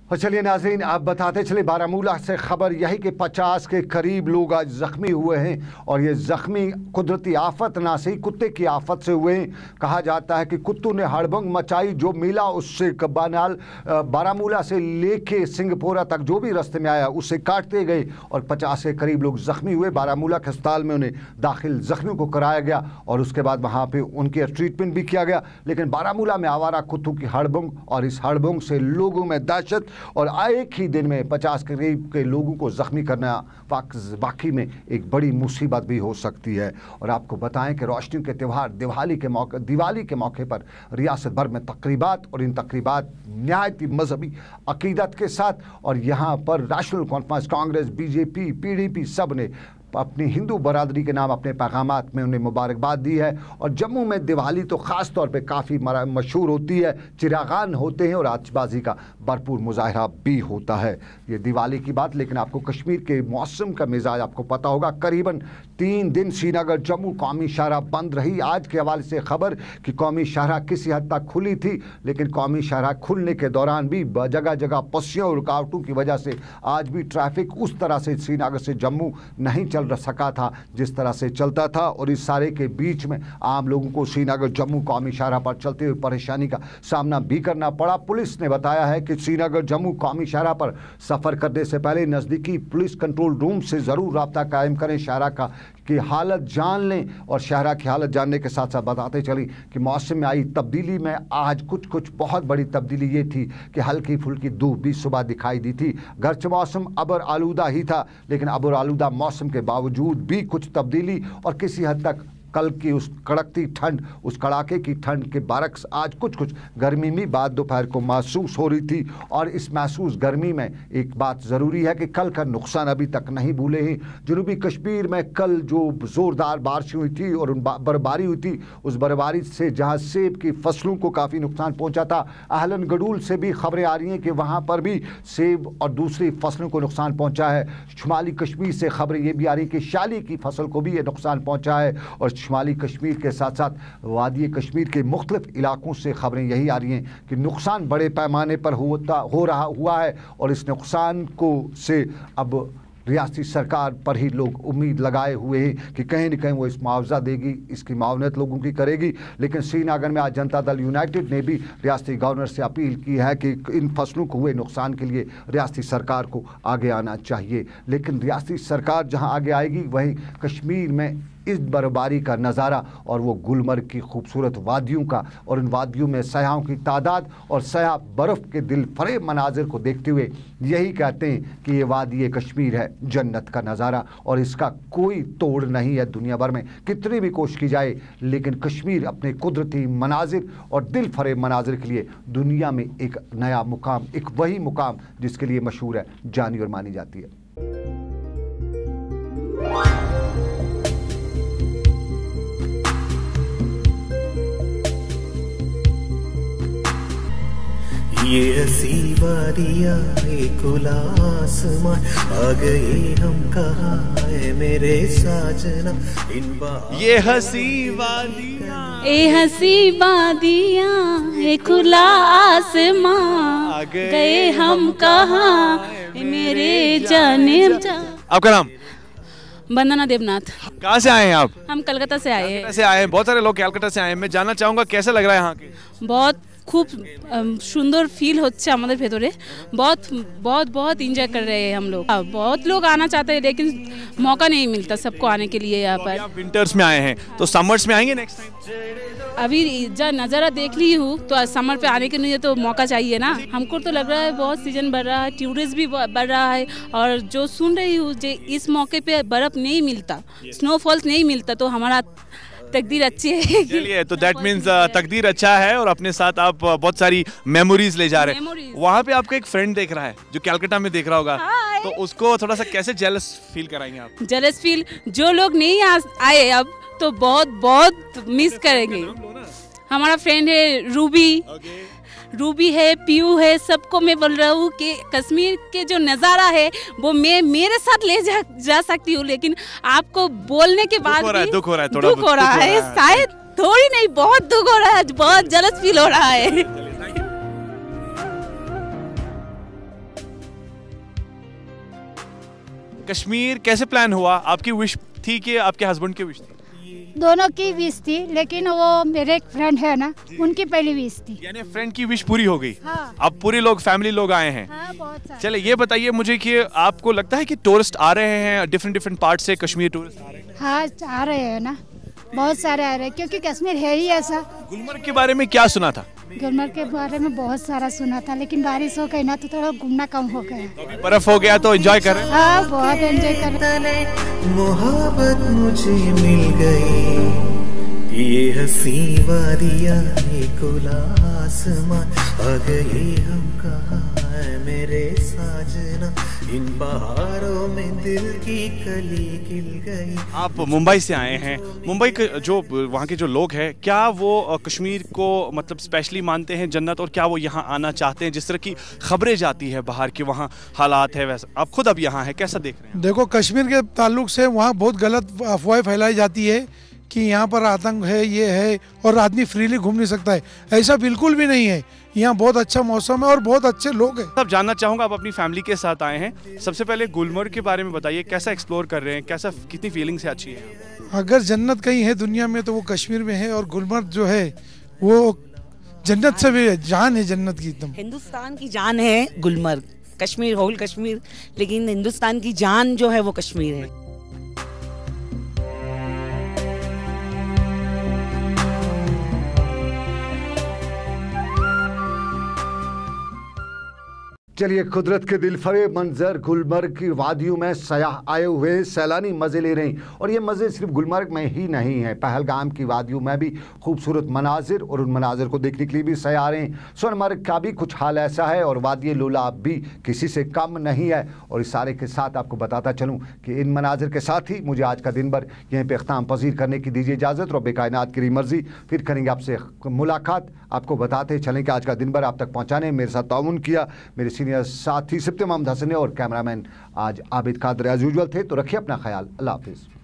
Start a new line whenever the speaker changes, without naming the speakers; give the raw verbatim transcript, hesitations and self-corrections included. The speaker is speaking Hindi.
और चलिए नाज़रीन, आप बताते चले बारामूला से खबर यही कि पचास के करीब लोग आज ज़ख्मी हुए हैं और ये ज़ख्मी कुदरती आफत ना सही कुत्ते की आफत से हुए हैं। कहा जाता है कि कुत्तों ने हड़बंग मचाई, जो मिला उससे कबानाल बारामूला से लेके सिंगपोरा तक जो भी रास्ते में आया उससे काटते गए और पचास के करीब लोग ज़ख्मी हुए। बारामूला के अस्पताल में उन्हें दाखिल ज़ख्मियों को कराया गया और उसके बाद वहाँ पर उनके ट्रीटमेंट भी किया गया। लेकिन बारामूला में आवारा कुत्तों की हड़बंग और इस हड़बंग से लोगों में दहशत और एक ही दिन में पचास के करीब के लोगों को ज़ख्मी करना वाकई में एक बड़ी मुसीबत भी हो सकती है। और आपको बताएं कि रोशनियों के त्यौहार दिवाली के मौके दिवाली के मौके पर रियासत भर में तकरीबात और इन तकरीबात नहायत मजहबी अकीदत के साथ और यहाँ पर नेशनल कॉन्फ्रेंस, कांग्रेस, बीजेपी, पीडीपी सब ने अपनी हिंदू बरादरी के नाम अपने पैगामात में उन्हें मुबारकबाद दी है। और जम्मू में दिवाली तो ख़ास तौर पे काफ़ी मशहूर होती है, चिरागान होते हैं और आतिशबाजी का भरपूर मुजाहरा भी होता है। ये दिवाली की बात, लेकिन आपको कश्मीर के मौसम का मिजाज आपको पता होगा। करीबन तीन दिन श्रीनगर जम्मू कौमी शाहरा बंद रही। आज के हवाले से खबर कि कौमी शाहरा किसी हद तक खुली थी, लेकिन कौमी शाहरा खुलने के दौरान भी जगह जगह पस्सियों और रुकावटों की वजह से आज भी ट्रैफिक उस तरह से श्रीनगर से जम्मू नहीं चल सका था जिस तरह से चलता था। और इस सारे के बीच में आम लोगों को श्रीनगर जम्मू कौमी शाहरा पर चलते हुए परेशानी का सामना भी करना पड़ा। पुलिस ने बताया है कि श्रीनगर जम्मू कौमी शाहरा पर सफ़र करने से पहले नज़दीकी पुलिस कंट्रोल रूम से ज़रूर रब्ता कायम करें, शाहरा का की हालत जान लें। और शाहरा की हालत जानने के साथ साथ बताते चली कि मौसम में आई तब्दीली में आज कुछ कुछ बहुत बड़ी तब्दीली ये थी कि हल्की फुल्की धूप भी सुबह दिखाई दी थी। गर्च मौसम अबर आलूदा ही था, लेकिन अबर आलूदा मौसम के बावजूद भी कुछ तब्दीली और किसी हद तक कल की उस कड़कती ठंड, उस कड़ाके की ठंड के बरक्स आज कुछ कुछ गर्मी में बाद दोपहर को महसूस हो रही थी। और इस महसूस गर्मी में एक बात ज़रूरी है कि कल का नुकसान अभी तक नहीं भूले हैं। जनूबी कश्मीर में कल जो ज़ोरदार बारिश हुई थी और बर्फबारी हुई थी, उस बर्फबारी से जहां सेब की फसलों को काफ़ी नुकसान पहुंचा था, आहलन गडूल से भी खबरें आ रही हैं कि वहाँ पर भी सेब और दूसरी फसलों को नुकसान पहुँचा है। शुमाली कश्मीर से खबरें ये भी आ रही हैं कि शाली की फसल को भी ये नुकसान पहुँचा है। और शुमाली कश्मीर के साथ साथ वादी कश्मीर के मुख्तलिफ इलाकों से खबरें यही आ रही हैं कि नुकसान बड़े पैमाने पर होता हो रहा हुआ है। और इस नुकसान को से अब रियासती सरकार पर ही लोग उम्मीद लगाए हुए हैं कि कहीं न कहीं वो इस मुआवजा देगी, इसकी मावनत लोगों की करेगी। लेकिन श्रीनगर में आज जनता दल यूनाइटेड ने भी रियासती गवर्नर से अपील की है कि इन फसलों को हुए नुकसान के लिए रियासती सरकार को आगे आना चाहिए। लेकिन रियासती सरकार जहां आगे आएगी, वहीं कश्मीर में इस बर्फबारी का नज़ारा और वो गुलमर्ग की खूबसूरत वादियों का और इन वादियों में सयाहों की तादाद और सयाह बर्फ़ के दिल फरेब मनाजिर को देखते हुए यही कहते हैं कि ये वादी कश्मीर है जन्नत का नज़ारा और इसका कोई तोड़ नहीं है। दुनिया भर में कितनी भी कोशिश की जाए, लेकिन कश्मीर अपने कुदरती मनाजिर और दिल फरेब मनाजिर के लिए दुनिया में एक नया मुकाम, एक वही मुकाम जिसके लिए मशहूर है, जानी और मानी जाती है।
ये हसी वादियाँ खुला आसमां, आ गए हम कहाँ है मेरे साजना। इन
ये हसी वादियाँ
ए हसी वादियाँ ए खुला आसमां, आ गए हम कहाँ मेरे जाने।
आपका नाम?
वंदना देवनाथ।
कहाँ से आए हैं आप?
हम कलकत्ता से आए हैं।
से आए हैं, बहुत सारे लोग कलकत्ता से आए हैं। मैं जानना चाहूँगा कैसा लग रहा है यहाँ के?
बहुत खूब सुंदर फील होता है हमारे भेतरे, बहुत बहुत बहुत इंजॉय कर रहे हैं हम लोग। बहुत लोग आना चाहते हैं लेकिन मौका नहीं मिलता सबको आने के लिए यहाँ पर।
आप विंटर्स में आए हैं तो समर्स में आएंगे नेक्स्ट टाइम?
अभी जब नज़ारा देख ली हूँ तो समर पे आने के लिए तो मौका चाहिए ना। हमको तो लग रहा है बहुत सीजन बढ़ रहा है, टूरिस्ट भी बढ़ रहा है। और जो सुन रही हूँ जो इस मौके पे बर्फ़ नहीं मिलता, स्नोफॉल्स नहीं मिलता, तो हमारा तकदीर अच्छी है।
चलिए, तो दैट मीन्स तकदीर अच्छा है और अपने साथ आप बहुत सारी मेमोरीज ले जा रहे हैं। वहाँ पे आपका एक फ्रेंड देख रहा है जो कलकत्ता में देख रहा होगा, तो उसको थोड़ा सा कैसे जेलस फील कराएंगे आप?
जेलस फील, जो लोग नहीं आए अब तो बहुत बहुत मिस करेंगे। हमारा फ्रेंड है रूबी, रूबी है, पीयू है, सबको मैं बोल रहा हूँ कि कश्मीर के जो नज़ारा है वो मैं मेरे साथ ले जा, जा सकती हूँ, लेकिन आपको बोलने के बाद
दुख हो रहा है, दुख हो रहा है, थोड़ा
दुख हो रहा है, शायद थोड़ी नहीं बहुत दुख हो रहा है, बहुत जलस फील हो रहा है।
कश्मीर कैसे प्लान हुआ? आपकी विश थी कि आपके हस्बैंड की विश थी?
दोनों की विश थी, लेकिन वो मेरे एक फ्रेंड है ना, उनकी पहली विश थी।
यानी फ्रेंड की विश पूरी हो गई।
हाँ।
अब पूरे लोग फैमिली लोग आए हैं।
हाँ, बहुत सारे।
चले ये बताइए मुझे कि आपको लगता है कि टूरिस्ट आ रहे हैं डिफरेंट डिफरेंट पार्ट से, कश्मीर टूरिस्ट आ रहे हैं?
हाँ, आ रहे हैं ना, बहुत सारे आ रहे हैं, क्योंकि कश्मीर है ही ऐसा।
गुलमर्ग के बारे में क्या सुना था?
गुलमर्ग के बारे में बहुत सारा सुना था, लेकिन बारिश हो गई ना तो थोड़ा घूमना कम हो गया।
बर्फ हो गया तो एंजॉय कर रहे हैं?
हाँ, बहुत एंजॉय कर रहे हैं।
मोहब्बत मुझे मिल गई, ये हंसी वादियाँ ये खुला आसमां, आ गए हम कहाँ है मेरे साजना, इन पहाड़ों में दिल की कली खिल गई।
आप मुंबई से आए हैं, मुंबई के जो वहाँ के जो लोग हैं, क्या वो कश्मीर को मतलब स्पेशली मानते हैं जन्नत, और क्या वो यहाँ आना चाहते हैं? जिस तरह की खबरें जाती है बाहर कि वहाँ हालात है वैसा, आप खुद अब यहाँ हैं, कैसा देख रहे हैं?
देखो, कश्मीर के ताल्लुक से वहाँ बहुत गलत अफवाहें फैलाई जाती है कि यहाँ पर आतंक है, ये है, और आदमी फ्रीली घूम नहीं सकता है। ऐसा बिल्कुल भी नहीं है। यहाँ बहुत अच्छा मौसम है और बहुत अच्छे लोग हैं।
अब जानना चाहूँगा, आप अपनी फैमिली के साथ आए हैं, सबसे पहले गुलमर्ग के बारे में बताइए, कैसा एक्सप्लोर कर रहे हैं, कैसा, कितनी फीलिंग से अच्छी है?
अगर जन्नत कहीं है दुनिया में तो वो कश्मीर में है, और गुलमर्ग जो है वो जन्नत से भी जान है, जन्नत की एकदम।
हिंदुस्तान की जान है गुलमर्ग, कश्मीर होल कश्मीर, लेकिन हिंदुस्तान की जान जो है वो कश्मीर है।
चलिए, कुदरत के दिलफरेब मंजर गुलमर्ग की वादियों में सयाह आए हुए सैलानी मज़े ले रहे हैं, और ये मज़े सिर्फ गुलमर्ग में ही नहीं हैं, पहलगाम की वादियों में भी खूबसूरत मनाजिर, और उन मनाजिर को देखने के लिए भी सयाह आ रहे हैं। सोनमर्ग का भी कुछ हाल ऐसा है, और वादी लोलाब भी किसी से कम नहीं है। और इस सारे के साथ आपको बताता चलूँ कि इन मनाजिर के साथ ही मुझे आज का दिन भर यहीं पर अख्ताम पजीर करने की दीजिए इजाज़त। रब्बे कायनात की मर्ज़ी, फिर करेंगे आपसे मुलाकात। आपको बताते चलें कि आज का दिन भर आप तक पहुँचाने मेरे साथ ताउन किया मेरे सीनियर साथी सिप्ते मोहम्मद हसन और कैमरामैन आज आबिद कादर एज यूजुअल थे। तो रखिए अपना ख्याल। अल्लाह हाफिज़।